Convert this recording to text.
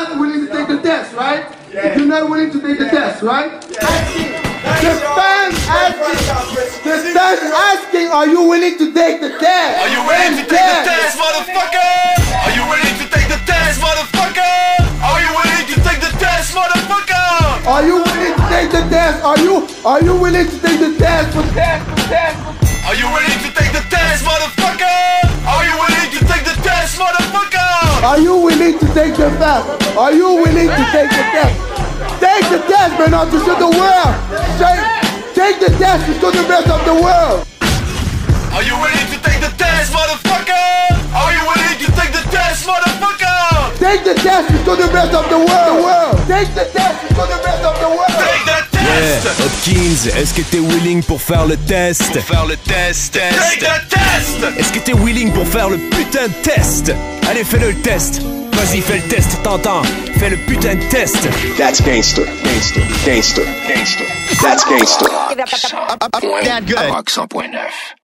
not willing to take the test, right? If you're not willing to take the test, right? The fans asking, are you willing to take the test? Are you willing to take the test, motherfucker? Are you willing to take the test, motherfucker? Are you willing to take the test, motherfucker? Are you willing to take the test? Are you willing to take the test? Are you willing to take the test, motherfucker? Are you willing to take the test, motherfucker? Are you willing to take the test? Are you willing to take the test? Take the test, Bernard, to show the world. Take the test to show the rest of the world. Are you willing to take the test, motherfucker? Are you willing to take the test, motherfucker? Take the test to show the rest of the world. Take the test to show the rest of the world. Take the test. Yeah, Hopkins, est-ce que t'es willing pour faire le test? Take the test. Est-ce que t'es willing pour faire le putain de test? Allez, fais le test. Vas-y, fais le test, t'entends? Fais le putain de test. That's gangster. That's gangster. Rock 100.9.